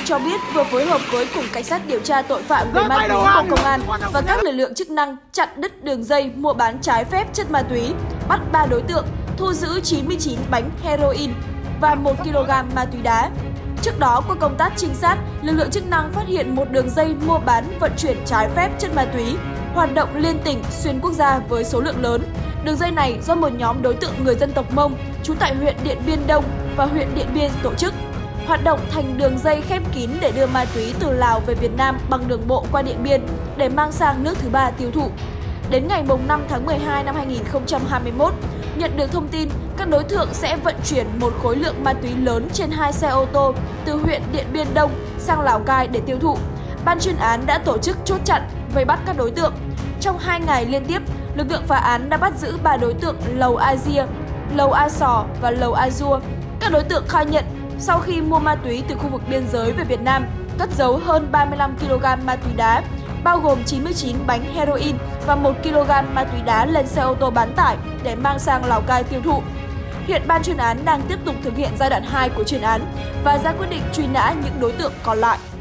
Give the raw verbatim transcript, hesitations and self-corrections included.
cho biết vừa phối hợp với Cục Cảnh sát điều tra tội phạm về ma túy Bộ Công an và các lực lượng chức năng chặn đứt đường dây mua bán trái phép chất ma túy, bắt ba đối tượng, thu giữ chín mươi chín bánh heroin và một ki lô gam ma túy đá. Trước đó, qua công tác trinh sát, lực lượng chức năng phát hiện một đường dây mua bán vận chuyển trái phép chất ma túy, hoạt động liên tỉnh, xuyên quốc gia với số lượng lớn. Đường dây này do một nhóm đối tượng người dân tộc Mông trú tại huyện Điện Biên Đông và huyện Điện Biên tổ chức, hoạt động thành đường dây khép kín để đưa ma túy từ Lào về Việt Nam bằng đường bộ qua Điện Biên để mang sang nước thứ ba tiêu thụ. Đến ngày năm tháng mười hai năm hai nghìn không trăm hai mươi mốt, nhận được thông tin các đối tượng sẽ vận chuyển một khối lượng ma túy lớn trên hai xe ô tô từ huyện Điện Biên Đông sang Lào Cai để tiêu thụ. Ban chuyên án đã tổ chức chốt chặn, vây bắt các đối tượng. Trong hai ngày liên tiếp, lực lượng phá án đã bắt giữ ba đối tượng Lầu A Dia, Lầu A Sò và Lầu A Dua. Các đối tượng khai nhận sau khi mua ma túy từ khu vực biên giới về Việt Nam, cất giấu hơn ba mươi lăm ki lô gam ma túy đá, bao gồm chín mươi chín bánh heroin và một ki lô gam ma túy đá lên xe ô tô bán tải để mang sang Lào Cai tiêu thụ. Hiện ban chuyên án đang tiếp tục thực hiện giai đoạn hai của chuyên án và ra quyết định truy nã những đối tượng còn lại.